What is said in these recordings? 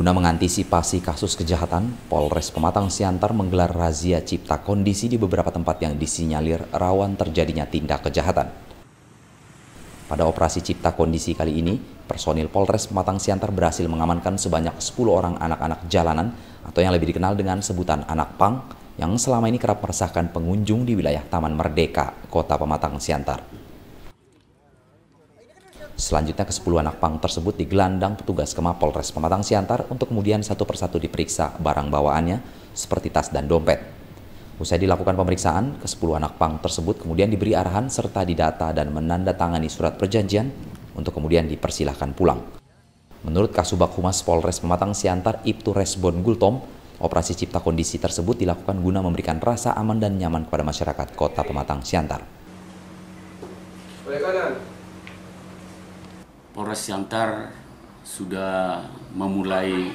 Guna mengantisipasi kasus kejahatan, Polres Pematang Siantar menggelar razia cipta kondisi di beberapa tempat yang disinyalir rawan terjadinya tindak kejahatan. Pada operasi cipta kondisi kali ini, personil Polres Pematang Siantar berhasil mengamankan sebanyak 10 orang anak-anak jalanan atau yang lebih dikenal dengan sebutan anak pang yang selama ini kerap meresahkan pengunjung di wilayah Taman Merdeka, Kota Pematang Siantar. Selanjutnya ke-10 anak pang tersebut digelandang petugas ke Mapolres Pematang Siantar untuk kemudian satu persatu diperiksa barang bawaannya seperti tas dan dompet. Usai dilakukan pemeriksaan, ke-10 anak pang tersebut kemudian diberi arahan serta didata dan menandatangani surat perjanjian untuk kemudian dipersilahkan pulang. Menurut Kasubag Humas Polres Pematang Siantar Ibtu Resbon Gultom, operasi cipta kondisi tersebut dilakukan guna memberikan rasa aman dan nyaman kepada masyarakat Kota Pematang Siantar. Polres Siantar sudah memulai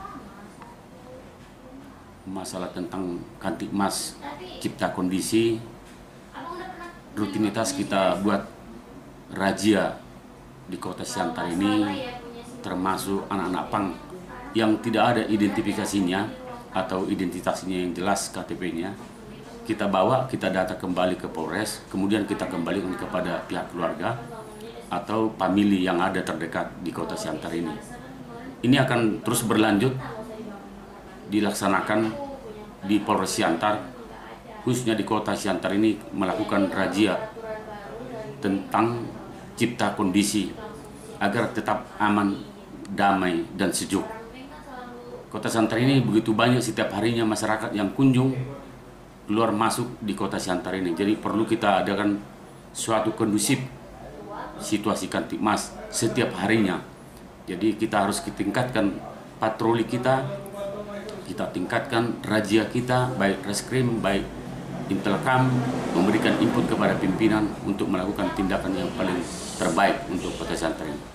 masalah tentang Kamtibmas cipta kondisi. Rutinitas kita buat razia di Kota Siantar ini, termasuk anak-anak pang yang tidak ada identifikasinya atau identitasnya yang jelas KTP-nya. Kita bawa, kita data kembali ke Polres, kemudian kita kembalikan kepada pihak keluarga atau famili yang ada terdekat di Kota Siantar ini. Ini akan terus berlanjut dilaksanakan di Polres Siantar, khususnya di Kota Siantar ini melakukan razia tentang cipta kondisi agar tetap aman, damai, dan sejuk. Kota Siantar ini begitu banyak setiap harinya masyarakat yang kunjung keluar masuk di Kota Siantar ini. Jadi perlu kita adakan suatu kondusif situasi Kamtibmas setiap harinya. Jadi kita harus tingkatkan patroli kita tingkatkan razia kita, baik reskrim, baik intelkam, memberikan input kepada pimpinan untuk melakukan tindakan yang paling terbaik untuk Kota Siantar ini.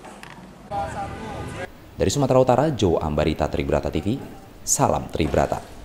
Dari Sumatera Utara, Joe Ambarita, Tribrata TV, salam Tribrata.